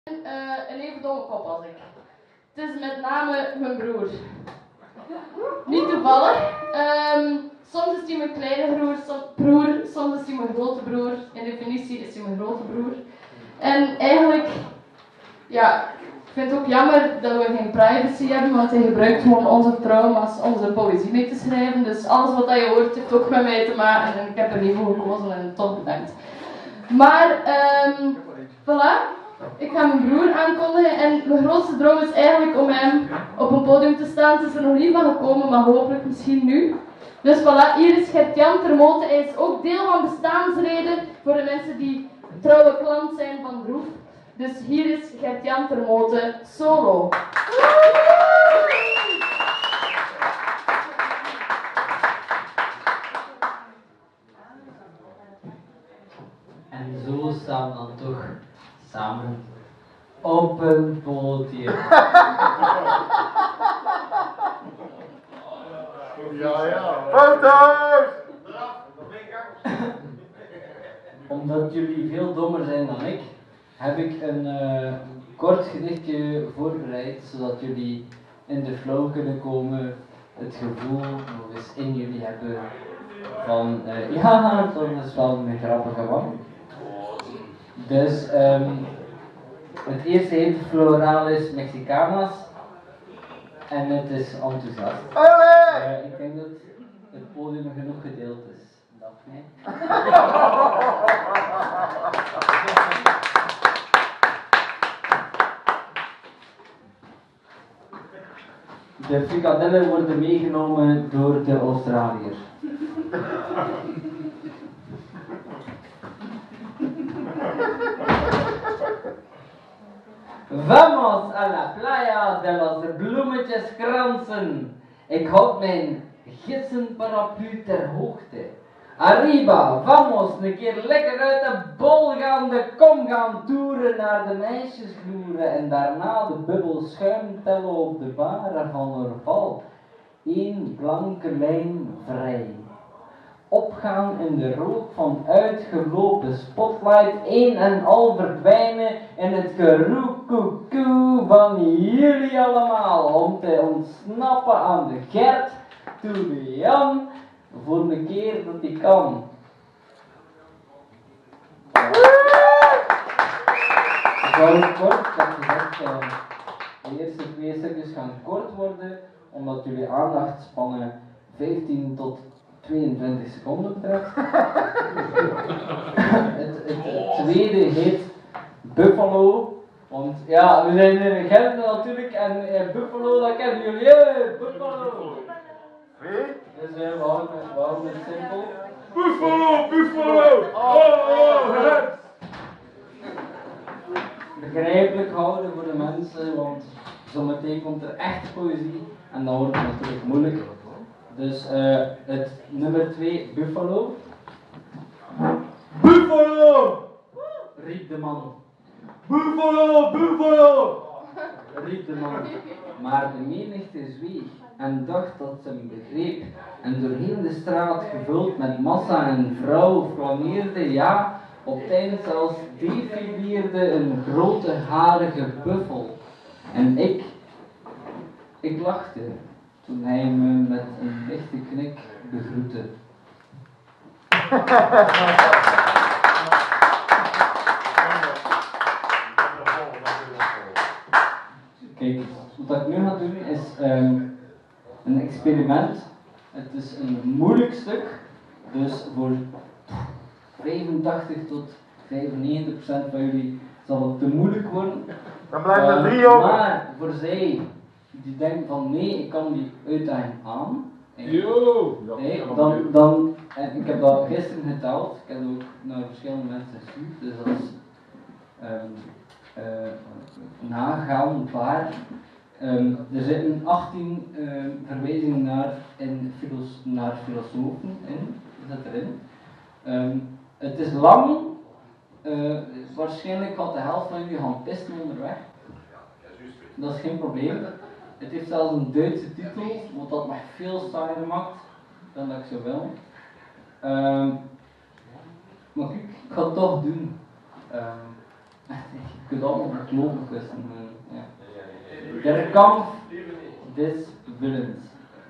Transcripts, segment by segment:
Een even domme kop als ik. Het is met name mijn broer. Niet toevallig. Soms is hij mijn kleine broer, soms is hij mijn grote broer. In definitie is hij mijn grote broer. En eigenlijk, ja, ik vind het ook jammer dat we geen privacy hebben, want hij gebruikt gewoon onze trauma's om zijn poëzie mee te schrijven. Dus alles wat je hoort heeft ook met mij te maken en ik heb er niet voor gekozen en toch bedankt. Maar, voilà. Ik ga mijn broer aankondigen en mijn grootste droom is eigenlijk om hem op een podium te staan. Het is er nog niet van gekomen, maar hopelijk misschien nu. Dus voilà, hier is Gert-Jan Termote. Hij is ook deel van bestaansreden voor de mensen die trouwe klant zijn van Droef. Dus hier is Gert-Jan Termote solo. En zo staan we dan toch samen op een podium. Ja. Foto's! Omdat jullie veel dommer zijn dan ik, heb ik een kort gedichtje voorbereid, zodat jullie in de flow kunnen komen, het gevoel nog eens in jullie hebben van, ja, dat is wel een grappige man. Dus het eerste heet Floralis Mexicanas en het is enthousiast. Ik denk dat het podium genoeg gedeeld is. Daphne. De frikadellen worden meegenomen door de Australiër. Vamos a la playa de los bloemetjeskransen. Ik houd mijn gidsenparaplu ter hoogte. Arriba, vamos, een keer lekker uit de bol gaan, de kom gaan toeren naar de meisjesvloeren en daarna de bubbel schuim tellen op de baren van Orval. Eén blanke lijn vrij. Opgaan in de rook van uitgelopen spotlight, een en al verdwijnen in het geroekoekoe van jullie allemaal, om te ontsnappen aan de Gert, toe de Jan, voor een keer dat hij kan. Ik hou het kort, ik heb gezegd, de eerste 2 stukjes gaan kort worden, omdat jullie aandachtspannen 15 tot 22 seconden betreft. Het tweede heet Buffalo. Want ja, we zijn in Gent natuurlijk en Buffalo, dat kennen jullie. Buffalo! Dus we houden het simpel. Buffalo! Oh! Begrijpelijk houden voor de mensen, want zometeen komt er echt poëzie en dan wordt het natuurlijk moeilijk. Dus het nummer 2, Buffalo. Buffalo! Riep de man. Buffalo! Buffalo! Riep de man. Maar de menigte zweeg en dacht dat ze hem begreep. En door heel de straat gevuld met massa en vrouw flaneerde, ja, op het eind zelfs defileerde een grote harige buffel. En ik lachte toen hij me met een lichte knik begroette. Kijk, wat ik nu ga doen is een experiment. Het is een moeilijk stuk, dus voor 85 tot 95% van jullie zal het te moeilijk worden. Dan blijven er 3 over. Maar voor zij die denken van nee, ik kan die uitdaging aan. Nee, dan ik heb dat gisteren geteld, ik heb het ook naar verschillende mensen gestuurd, dus dat is nagaan waar. Er zitten 18 verwijzingen naar filosofen in, zit erin. Het is lang, waarschijnlijk gaat de helft van jullie gaan pisten onderweg. Dat is geen probleem. Het heeft zelfs een Duitse titel, wat dat nog veel saaier maakt dan dat ik zou willen. Maar kijk, ik ga het toch doen. Je kunt allemaal verklopen kussen. Ja. Der Kampf des Willens.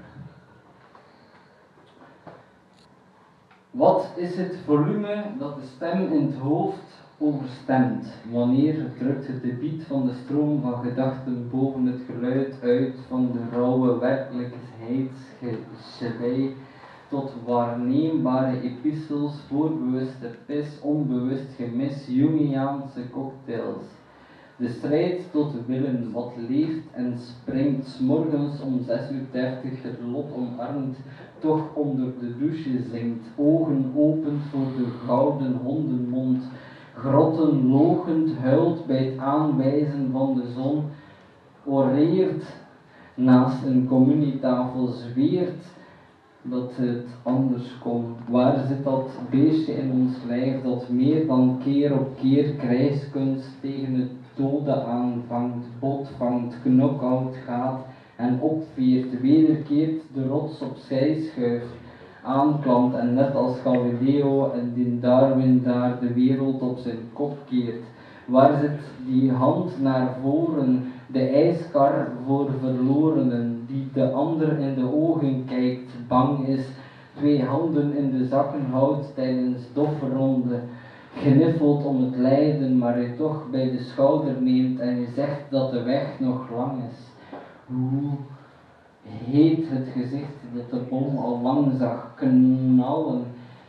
Wat is het volume dat de stem in het hoofd overstemt? Wanneer drukt het de beat van de stroom van gedachten boven het geluid uit van de rauwe werkelijkheidsgezwij tot waarneembare epistels, voorbewuste pis, onbewust gemis, Jungiaanse cocktails. De strijd tot willen, wat leeft en springt, 's morgens om 6:30 het lot omarmt, toch onder de douche zingt, ogen opent voor de gouden hondenmond, grotten logend huilt bij het aanwijzen van de zon, oreert naast een communietafel, zweert dat het anders kon. Waar zit dat beestje in ons lijf dat meer dan keer op keer krijgskunst tegen het dode aanvangt, botvangt, knock-out gaat en opveert, wederkeert de rots opzij schuift, aanklampt en net als Galileo en die Darwin daar de wereld op zijn kop keert. Waar zit die hand naar voren, de ijskar voor verlorenen, die de ander in de ogen kijkt, bang is, 2 handen in de zakken houdt tijdens dofferonde, gniffelt om het lijden, maar je toch bij de schouder neemt en je zegt dat de weg nog lang is. Hoe heet het gezicht dat de boom al lang zag knallen?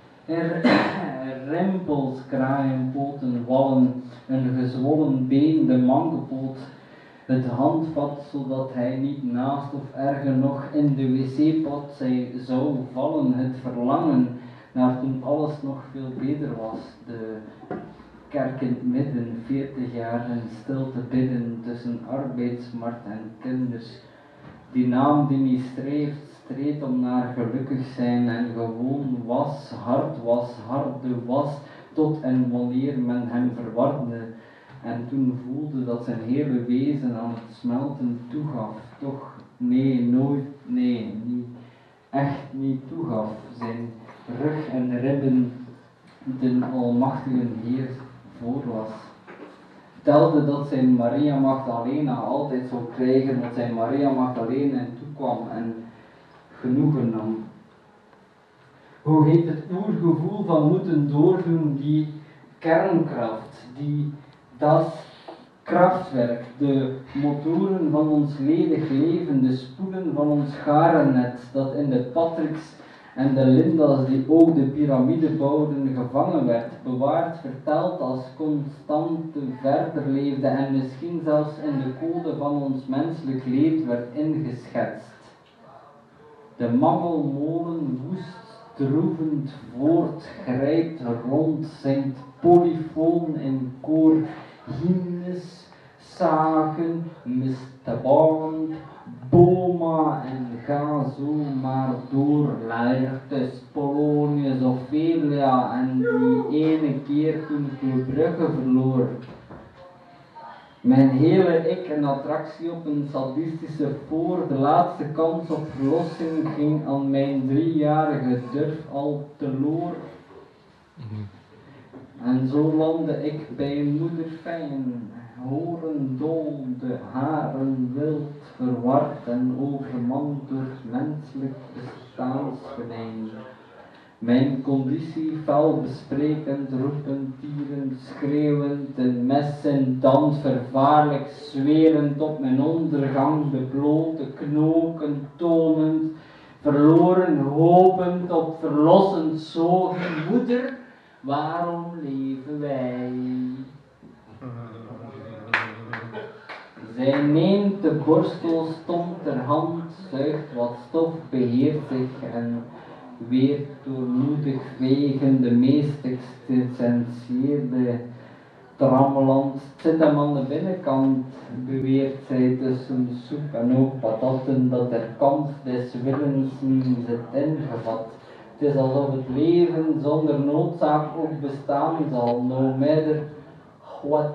Rimpels, kraaien, poten, wallen, een gezwollen been, de mankepoot, het handvat zodat hij niet naast of erger nog in de wc-pot zou vallen, het verlangen naar toen alles nog veel beter was, de kerk in het midden, 40 jaar in stilte bidden tussen arbeidsmarkt en kinders, die naam die niet streed om naar gelukkig zijn en gewoon was, harde was, tot en wanneer men hem verwarde en toen voelde dat zijn hele wezen aan het smelten toegaf, toch nee, nooit, nee, niet, echt niet toegaf, zijn rug en ribben de almachtige Heer voor was. Telde dat zijn Maria Magdalena altijd zou krijgen, dat zijn Maria Magdalena en toekwam en genoegen nam. Hoe heet het oergevoel van moeten doordoen, die kernkracht, dat krachtwerk, de motoren van ons ledig leven, de spoelen van ons garennet, dat in de Patricks en de Linda's die ook de piramide bouwden gevangen werd, bewaard, verteld als constante verder leefde en misschien zelfs in de code van ons menselijk leed werd ingeschetst. De mangelmolen woest, droevend voort, grijpt rond, zingt polyfoon in koor, hymnes, zagen, Mr. Boma en ga zo maar door, Laertes, Polonius, Ophelia en die ene keer toen Club Brugge verloor. Mijn hele ik een attractie op een sadistische voor, de laatste kans op verlossing ging aan mijn 3-jarige durf al teloor. En zo landde ik bij moeder fijn, horen dol, de haren wild, verward en overmand door menselijk bestaansvenijn. Mijn conditie fel besprekend, roepend, tierend, schreeuwend, een mes in tand, vervaarlijk, zwerend op mijn ondergang, de blote knoken tonend, verloren, hopend op verlossend zogen. Moeder, waarom leven wij? Zij neemt de borstel stom ter hand, zuigt wat stof, beheert zich en weer doormoedig wegen de meest existentieerde trammeland. Zit hem aan de binnenkant, beweert zij tussen soep en ook patatten, dat er kant des willens zit ingevat. Het is alsof het leven zonder noodzaak ook bestaan zal, no matter what.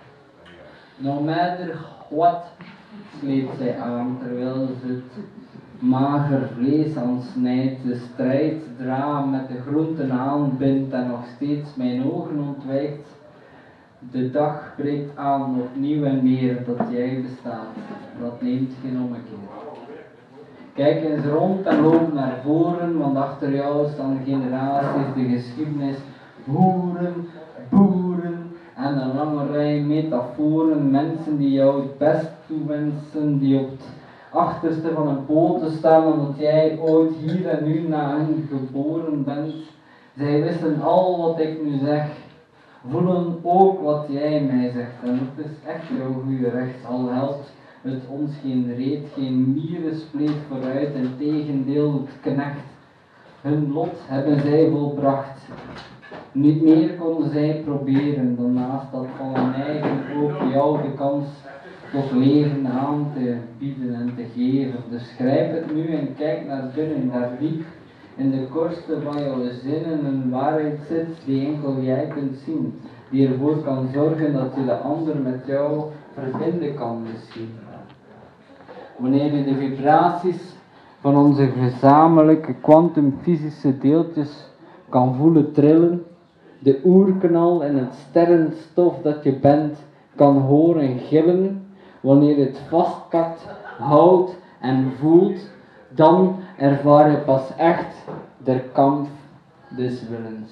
No matter what, sleept zij aan terwijl ze het mager vlees aansnijdt, de strijd dra met de groenten aanbindt en nog steeds mijn ogen ontwijkt. De dag breekt aan opnieuw en meer dat jij bestaat, dat neemt geen ommekeer. Kijk eens rond en loop naar voren, want achter jou staan generaties de geschiedenis, boeren, boeren en een lange rij metaforen, mensen die jou het best toewensen, die op het achterste van een poten staan omdat jij ooit hier en nu na hen geboren bent. Zij wisten al wat ik nu zeg, voelen ook wat jij mij zegt en het is echt jouw goede recht, al helpt het ons geen reet, geen mierenspleet vooruit, integendeel het knecht. Hun lot hebben zij volbracht. Niet meer konden zij proberen, dan naast dat van hun eigen ook jou de kans tot leven aan te bieden en te geven. Dus grijp het nu en kijk naar binnen, daar diep in de kortste van jouw zinnen een waarheid zit die enkel jij kunt zien, die ervoor kan zorgen dat je de ander met jou verbinden kan misschien. Wanneer je de vibraties van onze gezamenlijke kwantumfysische deeltjes kan voelen trillen, de oerknal en het sterrenstof dat je bent kan horen gillen, wanneer het vastpakt, houdt en voelt, dan ervaar je pas echt de kamp des willens.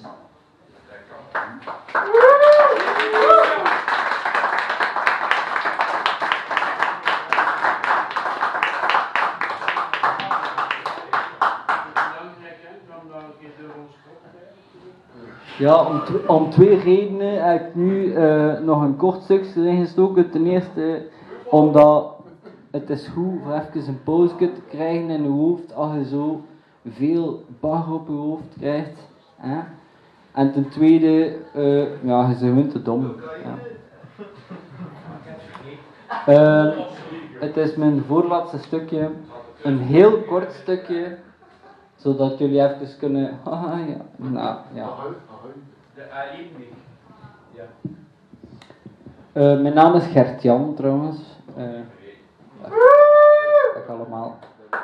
Ja, om twee redenen heb ik nu nog een kort stukje erin gestoken. Ten eerste omdat het is goed voor even een pauze te krijgen in je hoofd als je zo veel bagger op je hoofd krijgt. Hè? En ten tweede, ja, je bent te dom. Ja. Het is mijn voorlaatste stukje, een heel kort stukje, zodat jullie even kunnen... ja, nou, ja. De A1 niet. Ja. Mijn naam is Gert-Jan trouwens. Dag allemaal.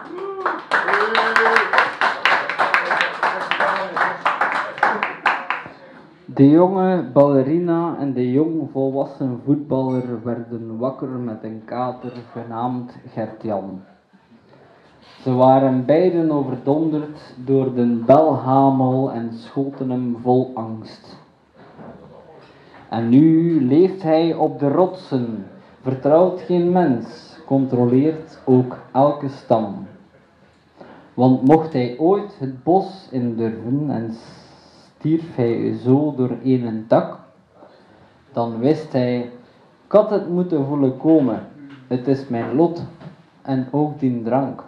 De jonge ballerina en de jong volwassen voetballer werden wakker met een kater genaamd Gert-Jan. Ze waren beiden overdonderd door de belhamel en schoten hem vol angst. En nu leeft hij op de rotsen, vertrouwt geen mens, controleert ook elke stam. Want mocht hij ooit het bos in durven en stierf hij zo door een tak, dan wist hij, ik had het moeten voelen komen, het is mijn lot en ook die drank.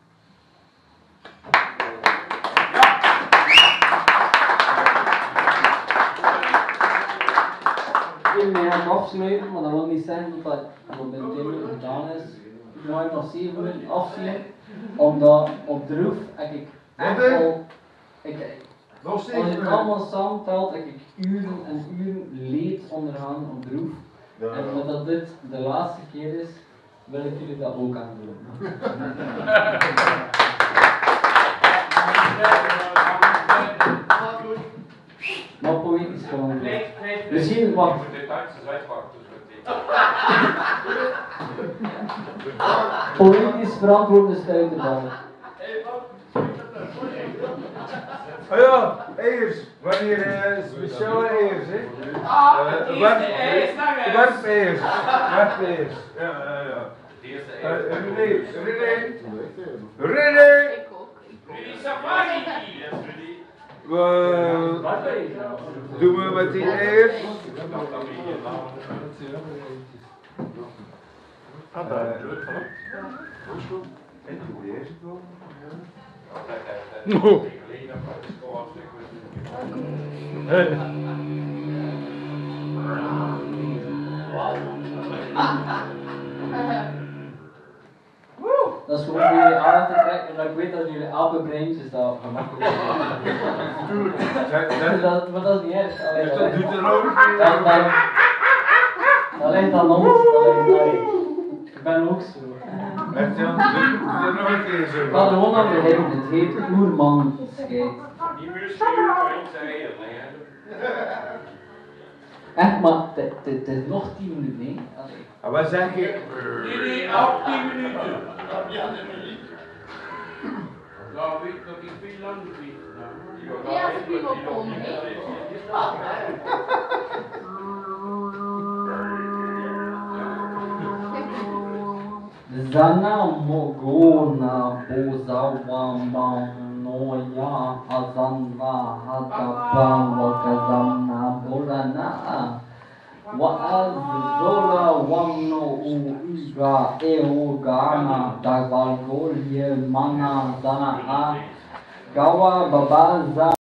Ik ga het afsluiten, maar dat wil niet zeggen dat dat bij de demo gedaan is. Ik ga het nog 7 minuten afzien, omdat op de roof heb ik echt al... Als je het allemaal samentelt, heb ik uren en uren leed ondergaan op de roof. Ja. En omdat dit de laatste keer is, wil ik jullie dat ook aandoen. Maar poëtisch gewoon. Misschien wat. Poëtisch verantwoorde stuiterbal. Ah ja, eiers. Wanneer speciale eiers, hè? Werpeiers. Werpeiers. Ja. René! Ik ook. Doen we met die eiers? Dat is gewoon om jullie aandacht te trekken, omdat ik weet dat jullie apenbreintjes daar gemakkelijk zijn. Maar dat is niet erg. Dat doet er ook niet. Dat ligt aan ons. Ik ben ook zo. Echt Jan, doe er nog een keer zo. We hadden gewoon aan beginnen, het heet Oerman Scheid. Die muziek kan ik zeggen, hè. Echt, maar het is nog 10 minuten, hè? Allee. En wat zeg je? Nee, 18 minuten. Nou, weet ik dat ik veel langer weet. Ja, als ik niet wil komen, hè. Zana mogona bozawa noya azanva hatapa wakazana borana wa azzola wamno uiga eogana dagvalgolye mana zana a gawa babaza